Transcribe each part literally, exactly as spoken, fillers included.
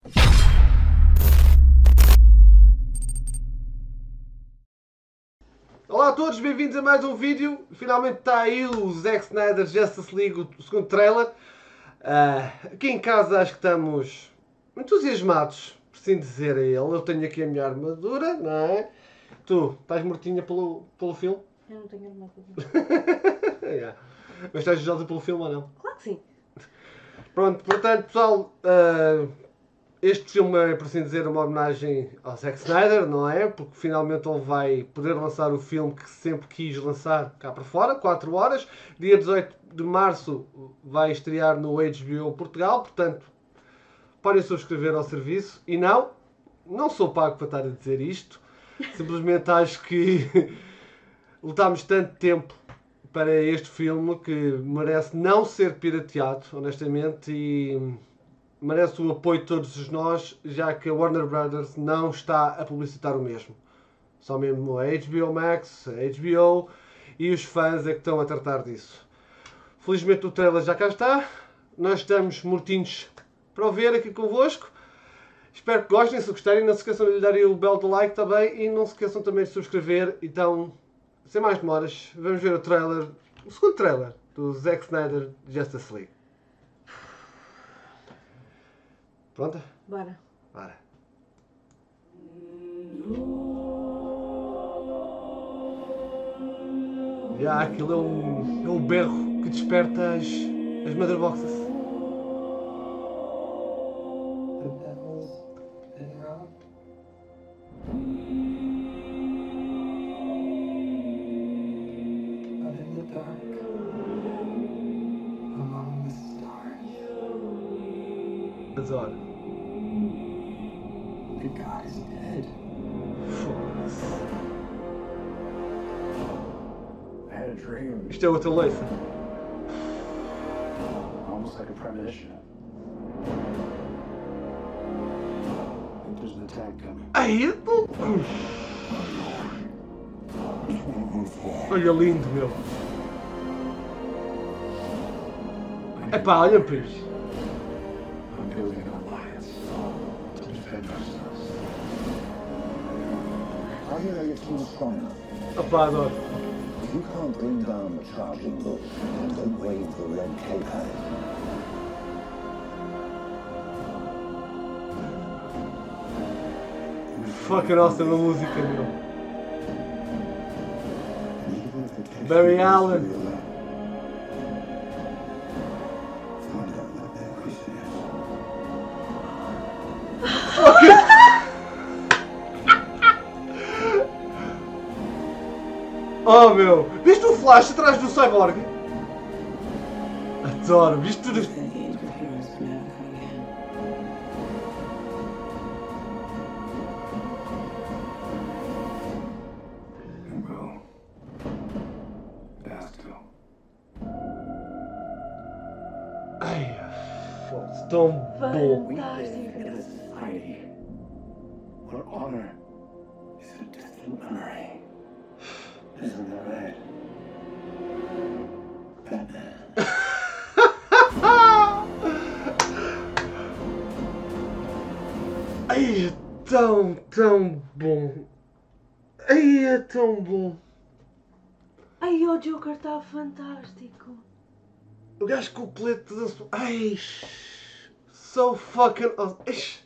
Olá a todos, bem-vindos a mais um vídeo. Finalmente está aí o Zack Snyder Justice League, o segundo trailer. Uh, aqui em casa acho que estamos entusiasmados, por assim dizer a ele. Eu tenho aqui a minha armadura, não é? Tu, estás mortinha pelo, pelo filme? Eu não tenho armadura. Yeah. Mas estás desejosa pelo filme ou não? Claro que sim. Pronto, portanto, pessoal, uh, este filme é, por assim dizer, uma homenagem ao Zack Snyder, não é? Porque finalmente ele vai poder lançar o filme que sempre quis lançar cá para fora, quatro horas. Dia dezoito de março vai estrear no H B O Portugal, portanto, podem subscrever ao serviço. E não, não sou pago para estar a dizer isto. Simplesmente acho que lutámos tanto tempo para este filme que merece não ser pirateado, honestamente, e merece o apoio de todos nós, já que a Warner Brothers não está a publicitar o mesmo. Só mesmo a H B O Max, a H B O e os fãs é que estão a tratar disso. Felizmente o trailer já cá está. Nós estamos mortinhos para o ver aqui convosco. Espero que gostem, se gostarem, não se esqueçam de lhe darem o belo do like também e não se esqueçam também de subscrever. Então, sem mais demoras, vamos ver o trailer, o segundo trailer do Zack Snyder Justice League. Pronta? Bora. Bora. Já, aquilo é um, é um berro que desperta as, as mother boxes. Adoro. The god is dead. I had a dream, Isto é outra leifa. almost like a premonition. I think there's an attack coming. Ai, olha lindo, meu. Epá, olha para isto. I'm building an alliance to defend ourselves. I hear your team's strong enough. Epá, adoro. If you can't bring down the charging bull, then don't wave the red cape at it. Fucking awesome a música, meu. And even if it takes Barry you Allen. to your left, find out what their reason is. Oh, meu. Viste o flash atrás do Cyborg? Adoro. Viste tudo isto? Well, that's too. Ai, foda-se. Tão bom. We live in a society where honor is a distant memory. Isn't that right? Batman. Ai, é tão, tão bom. Ai, é tão bom. Ai, o Joker está fantástico. O gajo com o colete de azul. Ai, so fucking awesome. Ixi.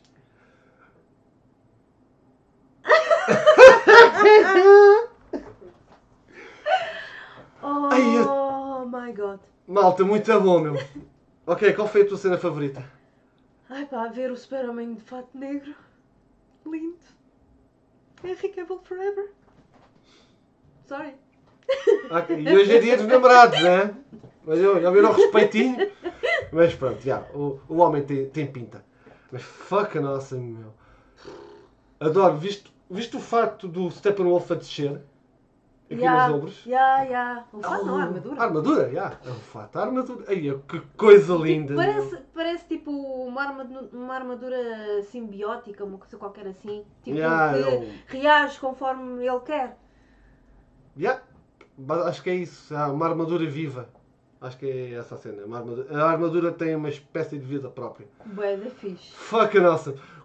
Oh Ai, my god. Malta, muito bom, meu. Ok, qual foi a tua cena favorita? Ai pá, ver o Super-Homem de fato negro. Lindo. Henry Cavill forever. Sorry. Ok, e hoje é dia dos namorados, né? Mas eu já viram o respeitinho. Mas pronto, já, o, o homem tem, tem pinta. Mas fucking awesome, meu. Adoro, viste, viste o facto do Steppenwolf a descer? Aqui Yeah, nos ombros? yeah, yeah. O fato não, a armadura. A armadura, já. É o fato, a armadura. Ai, que coisa linda. Tipo, meu. parece, parece tipo uma armadura, uma armadura simbiótica, uma coisa qualquer assim. Tipo, Yeah, que eu- reage conforme ele quer. Já. Acho que é isso. Há uma armadura viva. Acho que é essa a cena. Uma armadura, a armadura tem uma espécie de vida própria. Bué da fixe. Fucking awesome.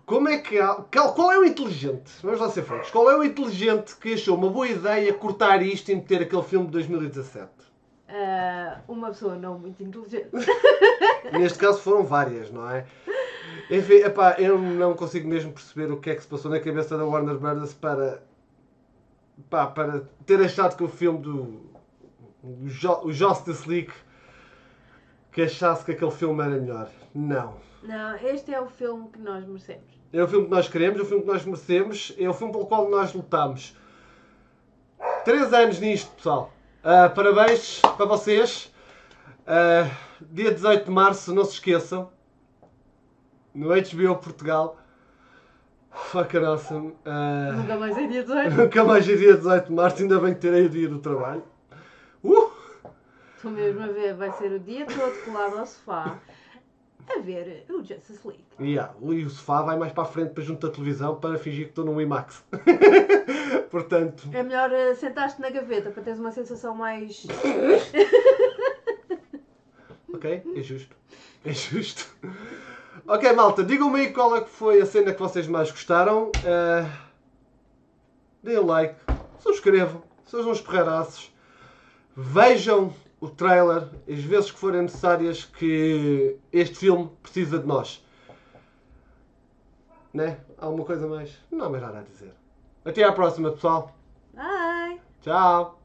Como é que há... Qual é o inteligente? Vamos lá ser francos. Qual é o inteligente que achou uma boa ideia cortar isto e meter aquele filme de dois mil e dezassete? Uh, uma pessoa não muito inteligente. Neste caso foram várias, não é? Enfim, epá, eu não consigo mesmo perceber o que é que se passou na cabeça da Warner Brothers para, pá, para ter achado que o filme do o Jo- o Justice League, que achasse que aquele filme era melhor. Não. Não, este é o filme que nós merecemos. É o filme que nós queremos, é o filme que nós merecemos, é o filme pelo qual nós lutamos. Três anos nisto, pessoal. Uh, parabéns para vocês. Uh, dia dezoito de março, não se esqueçam. No H B O Portugal. Fuck awesome. Uh, Nunca mais é dia dezoito. nunca mais é dia dezoito de março, ainda bem que terei o dia do trabalho. Uh! Estou mesmo a ver, vai ser o dia todo colado ao sofá a ver o Justice League. Yeah, e o sofá vai mais para a frente para junto da televisão para fingir que estou num IMAX. Portanto, É melhor uh, sentar-te na gaveta para teres uma sensação mais... ok, é justo. É justo. Ok, malta, digam-me aí qual é que foi a cena que vocês mais gostaram. Uh, deem like, subscrevam, sejam uns porreiraços. Vejam o trailer as vezes que forem necessárias, que este filme precisa de nós. Né? Há alguma coisa mais? Não há mais nada a dizer. Até à próxima, pessoal. Bye! Tchau.